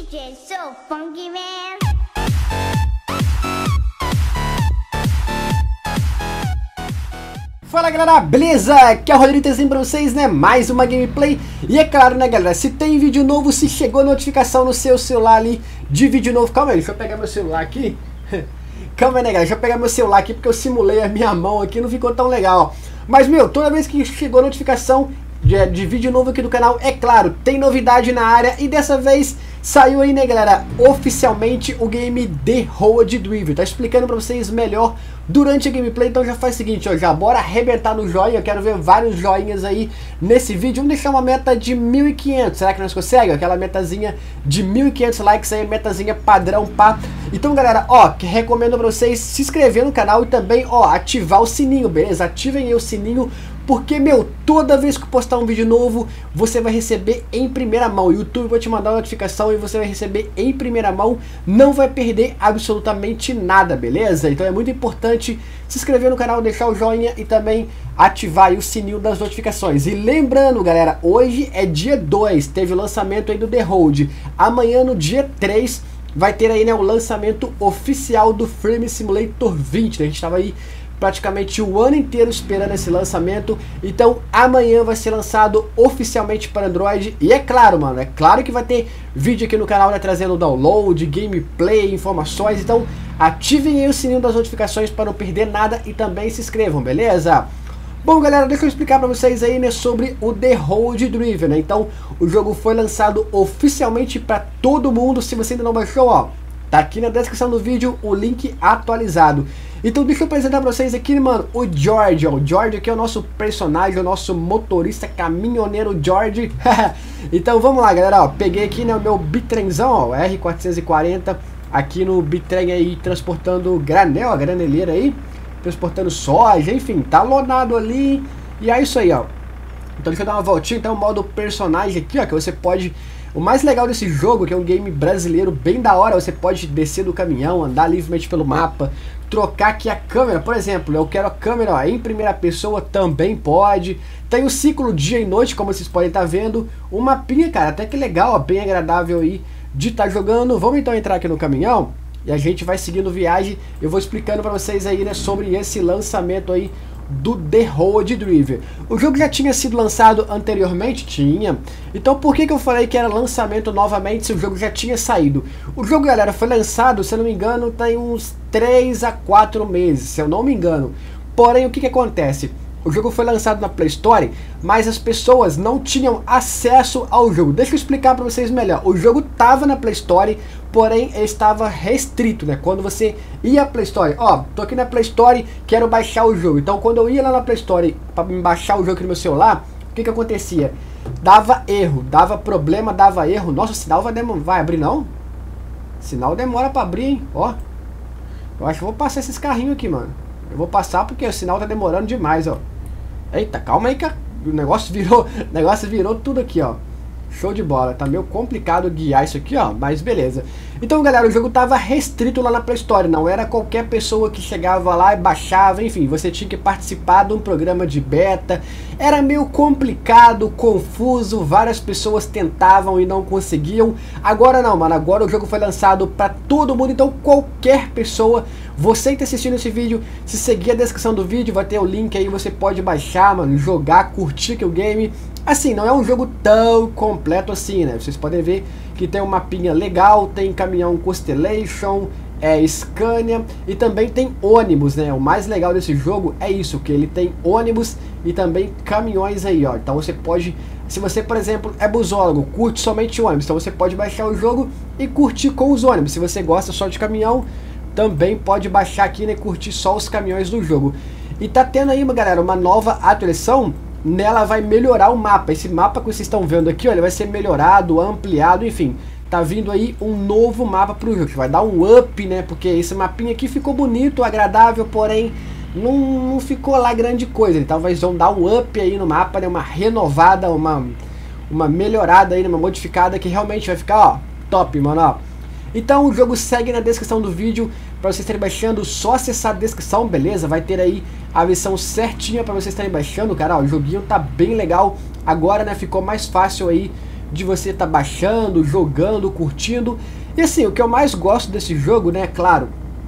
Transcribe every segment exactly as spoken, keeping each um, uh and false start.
J so funky man. Fala galera, beleza? Aqui é o Rodrigo trazendo pra vocês, né, mais uma gameplay. E é claro, né galera, se tem vídeo novo, se chegou notificação no seu celular ali de vídeo novo. Calma aí, deixa eu pegar meu celular aqui. Calma aí, né galera, deixa eu pegar meu celular aqui porque eu simulei a minha mão aqui, não ficou tão legal. Mas meu, toda vez que chegou notificação de, de vídeo novo aqui do canal, é claro, tem novidade na área. E dessa vez saiu aí, né galera, oficialmente o game The Road Driver. Tá explicando pra vocês melhor durante a gameplay, então já faz o seguinte, ó, já bora arrebentar no joinha. Eu quero ver vários joinhas aí nesse vídeo. Vamos deixar uma meta de mil e quinhentos, será que nós conseguimos? Aquela metazinha de mil e quinhentos likes aí, metazinha padrão, pá. Então galera, ó, que recomendo pra vocês se inscrever no canal e também, ó, ativar o sininho, beleza? Ativem aí o sininho, porque, meu, toda vez que eu postar um vídeo novo, você vai receber em primeira mão. O YouTube vai te mandar uma notificação e você vai receber em primeira mão. Não vai perder absolutamente nada, beleza? Então é muito importante se inscrever no canal, deixar o joinha e também ativar aí o sininho das notificações. E lembrando, galera, hoje é dia dois, teve o lançamento aí do The Road. Amanhã, no dia três, vai ter aí, né, o lançamento oficial do Farming Simulator vinte, né? A gente tava aí praticamente o ano inteiro esperando esse lançamento. Então amanhã vai ser lançado oficialmente para Android. E é claro, mano, é claro que vai ter vídeo aqui no canal, né, trazendo download, gameplay, informações. Então ativem aí o sininho das notificações para não perder nada e também se inscrevam, beleza? Bom galera, deixa eu explicar para vocês aí, né, sobre o The Road Driver, né? Então o jogo foi lançado oficialmente para todo mundo. Se você ainda não baixou, ó, tá aqui na descrição do vídeo o link atualizado. Então deixa eu apresentar pra vocês aqui, mano, o George, ó. O George aqui é o nosso personagem, o nosso motorista caminhoneiro George. Então vamos lá, galera, ó. Peguei aqui, né, o meu bitrenzão, ó, o R quatrocentos e quarenta. Aqui no bitrem aí, transportando granel, a graneleira aí. Transportando soja, enfim, tá lonado ali. E é isso aí, ó. Então deixa eu dar uma voltinha, então o modo personagem aqui, ó, que você pode... O mais legal desse jogo, que é um game brasileiro bem da hora, você pode descer do caminhão, andar livremente pelo mapa, trocar aqui a câmera. Por exemplo, eu quero a câmera, ó, em primeira pessoa, também pode. Tem o ciclo dia e noite, como vocês podem estar vendo. O mapinha, cara, até que legal, ó, bem agradável aí de estar jogando. Vamos então entrar aqui no caminhão e a gente vai seguindo viagem. Eu vou explicando pra vocês aí, né, sobre esse lançamento aí do The Road Driver. O jogo já tinha sido lançado anteriormente? Tinha. Então por que que eu falei que era lançamento novamente se o jogo já tinha saído? O jogo, galera, foi lançado, se eu não me engano, tem uns três a quatro meses, se eu não me engano. Porém, o que que acontece? O jogo foi lançado na Play Store, mas as pessoas não tinham acesso ao jogo. Deixa eu explicar para vocês melhor. O jogo estava na Play Store, porém ele estava restrito, né? Quando você ia à Play Store, ó, tô aqui na Play Store, quero baixar o jogo. Então quando eu ia lá na Play Store para baixar o jogo aqui no meu celular, o que que acontecia? Dava erro, dava problema, dava erro. Nossa, o sinal vai, vai abrir não? O sinal demora para abrir, hein? Ó, eu acho que vou passar esses carrinhos aqui, mano. Eu vou passar porque o sinal tá demorando demais, ó. Eita, calma aí que o negócio virou, o negócio virou tudo aqui, ó. Show de bola, tá meio complicado guiar isso aqui, ó, mas beleza. Então galera, o jogo tava restrito lá na Play Store, não era qualquer pessoa que chegava lá e baixava, enfim, você tinha que participar de um programa de beta. Era meio complicado, confuso, várias pessoas tentavam e não conseguiam. Agora não, mano, agora o jogo foi lançado pra todo mundo, então qualquer pessoa, você que tá assistindo esse vídeo, se seguir a descrição do vídeo, vai ter o link aí, você pode baixar, mano, jogar, curtir que o game... Assim, não é um jogo tão completo assim, né? Vocês podem ver que tem um mapinha legal, tem caminhão Constellation, é Scania e também tem ônibus, né? O mais legal desse jogo é isso, que ele tem ônibus e também caminhões aí, ó. Então você pode, se você, por exemplo, é busólogo, curte somente ônibus, então você pode baixar o jogo e curtir com os ônibus. Se você gosta só de caminhão, também pode baixar aqui, né, e curtir só os caminhões do jogo. E tá tendo aí, galera, uma nova atualização. Nela vai melhorar o mapa. Esse mapa que vocês estão vendo aqui, ó, ele vai ser melhorado, ampliado, enfim. Tá vindo aí um novo mapa pro jogo, que vai dar um up, né? Porque esse mapinha aqui ficou bonito, agradável, porém não, não ficou lá grande coisa. Então eles vão dar um up aí no mapa, né? Uma renovada, uma, uma melhorada aí, uma modificada que realmente vai ficar, ó, top, mano, ó. Então o jogo segue na descrição do vídeo para vocês estarem baixando, só acessar a descrição, beleza? Vai ter aí a versão certinha para vocês estarem baixando, cara, ó, o joguinho tá bem legal. Agora, né, ficou mais fácil aí de você estar tá baixando, jogando, curtindo. E assim, o que eu mais gosto desse jogo, né, claro,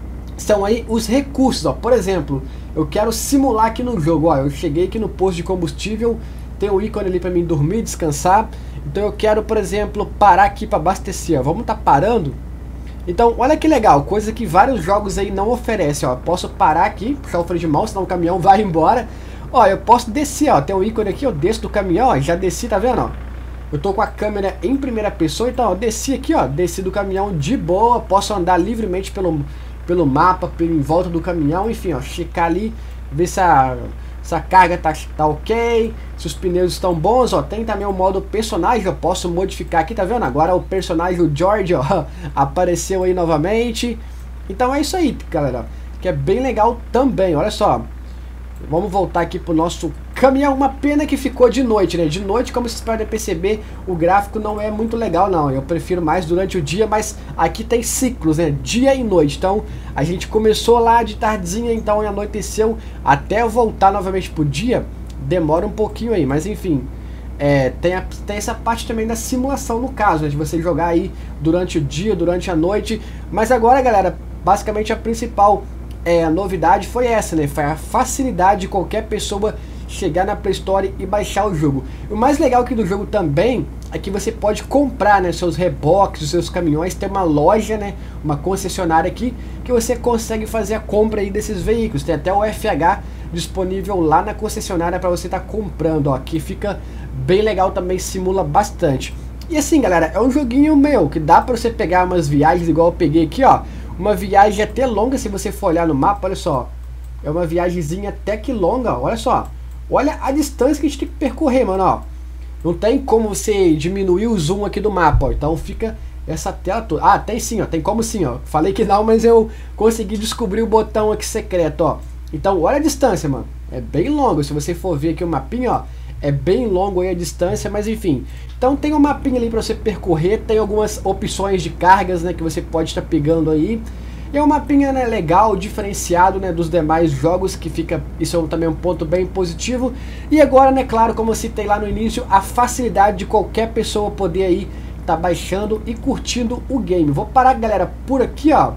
são aí os recursos, ó. Por exemplo, eu quero simular aqui no jogo, ó, eu cheguei aqui no posto de combustível, tem um ícone ali para mim dormir, descansar. Então eu quero, por exemplo, parar aqui para abastecer, ó. Vamos tá parando. Então, olha que legal, coisa que vários jogos aí não oferecem, ó. Eu posso parar aqui, puxar o freio de mão, senão o caminhão vai embora. Ó, eu posso descer, ó, tem um ícone aqui, eu desço do caminhão, ó, já desci, tá vendo, ó? Eu tô com a câmera em primeira pessoa, então, ó, desci aqui, ó, desci do caminhão de boa, posso andar livremente pelo, pelo mapa, pelo, em volta do caminhão, enfim, ó, checar ali, ver se a, se a carga tá, tá ok, se os pneus estão bons, ó. Tem também o modo personagem, eu posso modificar aqui, tá vendo? Agora o personagem, o George, ó, apareceu aí novamente. Então é isso aí, galera, que é bem legal também, olha só. Vamos voltar aqui pro nosso caminhão. Uma pena que ficou de noite, né? De noite, como vocês podem perceber, o gráfico não é muito legal, não. Eu prefiro mais durante o dia, mas aqui tem ciclos, né? Dia e noite. Então, a gente começou lá de tardezinha, então anoiteceu. Até eu voltar novamente pro dia, demora um pouquinho aí. Mas, enfim, é, tem, a, tem essa parte também da simulação, no caso, né? De você jogar aí durante o dia, durante a noite. Mas agora, galera, basicamente a principal... É, a novidade foi essa, né? Foi a facilidade de qualquer pessoa chegar na Play Store e baixar o jogo. O mais legal aqui do jogo também é que você pode comprar, né, seus reboques, os seus caminhões. Tem uma loja, né, uma concessionária aqui, que você consegue fazer a compra aí desses veículos. Tem até o F H disponível lá na concessionária para você estar tá comprando, ó. Aqui fica bem legal também, simula bastante. E assim, galera, é um joguinho meu, que dá para você pegar umas viagens igual eu peguei aqui, ó. Uma viagem até longa, se você for olhar no mapa, olha só. É uma viagemzinha até que longa, olha só. Olha a distância que a gente tem que percorrer, mano, ó. Não tem como você diminuir o zoom aqui do mapa, ó. Então fica essa tela toda. Ah, tem sim, ó. Tem como sim, ó. Falei que não, mas eu consegui descobrir o botão aqui secreto, ó. Então olha a distância, mano. É bem longo, se você for ver aqui o mapinha, ó. É bem longo aí a distância, mas enfim. Então tem um mapinha ali para você percorrer, tem algumas opções de cargas, né, que você pode estar pegando aí. E é um mapinha, né, legal, diferenciado, né, dos demais jogos, que fica, isso é também um ponto bem positivo. E agora, né, claro, como eu citei lá no início, a facilidade de qualquer pessoa poder aí tá baixando e curtindo o game. Vou parar, galera, por aqui, ó.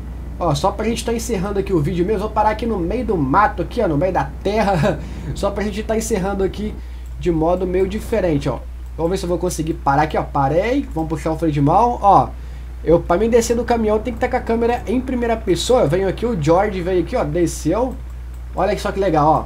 Ó, só pra gente estar tá encerrando aqui o vídeo mesmo, vou parar aqui no meio do mato aqui, ó, no meio da terra, só pra gente estar tá encerrando aqui de modo meio diferente, ó. Vamos ver se eu vou conseguir parar aqui, ó. Parei, vamos puxar o freio de mão, ó. Eu, pra mim descer do caminhão, tem que estar tá com a câmera em primeira pessoa. Eu venho aqui, o George veio aqui, ó, desceu. Olha só que legal, ó.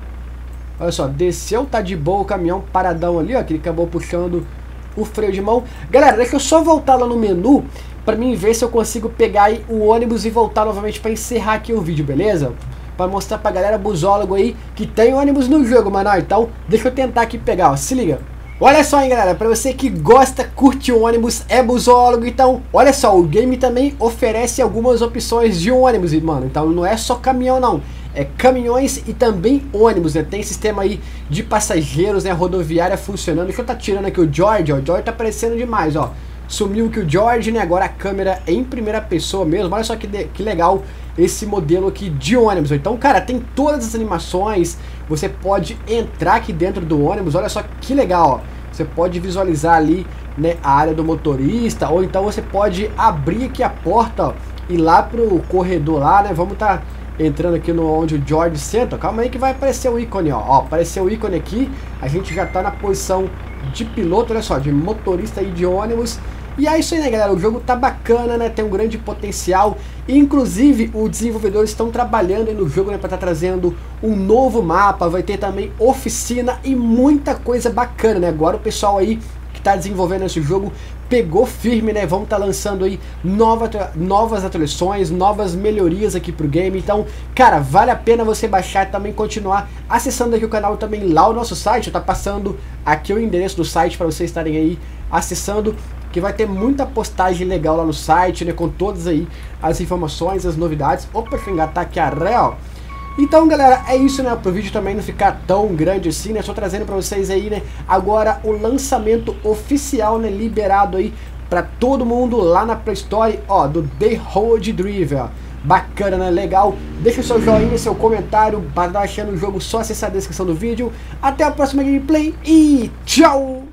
Olha só, desceu, tá de boa o caminhão paradão ali, ó, que ele acabou puxando o freio de mão. Galera, deixa eu só voltar lá no menu pra mim ver se eu consigo pegar aí o ônibus e voltar novamente pra encerrar aqui o vídeo, beleza? Pra mostrar pra galera busólogo aí que tem ônibus no jogo, mano. Então, deixa eu tentar aqui pegar, ó. Se liga. Olha só, hein, galera. Pra você que gosta, curte ônibus, é busólogo. Então, olha só. O game também oferece algumas opções de ônibus, mano. Então, não é só caminhão, não. É caminhões e também ônibus, né? Tem sistema aí de passageiros, né? Rodoviária funcionando. Deixa eu tá tirando aqui o George, ó. O George tá aparecendo demais, ó. Sumiu aqui o George, né? Agora a câmera é em primeira pessoa mesmo. Olha só que, de, que legal esse modelo aqui de ônibus. Então, cara, tem todas as animações. Você pode entrar aqui dentro do ônibus. Olha só que legal, ó. Você pode visualizar ali, né, a área do motorista. Ou então você pode abrir aqui a porta, ó, e ir lá pro corredor lá, né? Vamos tá entrando aqui no onde o George senta. Calma aí que vai aparecer o ícone, ó. Ó, apareceu o ícone aqui. A gente já tá na posição de piloto, olha só, de motorista aí de ônibus. E é isso aí, né, galera? O jogo tá bacana, né? Tem um grande potencial. Inclusive, os desenvolvedores estão trabalhando aí no jogo, né? Pra estar tá trazendo um novo mapa. Vai ter também oficina e muita coisa bacana, né? Agora o pessoal aí que tá desenvolvendo esse jogo pegou firme, né? Vamos estar tá lançando aí nova, novas atualizações, novas melhorias aqui pro game. Então, cara, vale a pena você baixar e também continuar acessando aqui o canal também lá o nosso site. Tá passando aqui o endereço do site para vocês estarem aí acessando, que vai ter muita postagem legal lá no site, né, com todas aí as informações, as novidades. Opa, deixa eu engatar aqui a ré, ó. Então, galera, é isso, né, pro vídeo também não ficar tão grande assim, né, só trazendo pra vocês aí, né, agora o lançamento oficial, né, liberado aí pra todo mundo lá na Play Store, ó, do The Road Driver, ó. Bacana, né, legal. Deixa o seu joinha, seu comentário, para estar achando o jogo, só acessar a descrição do vídeo. Até a próxima gameplay e tchau!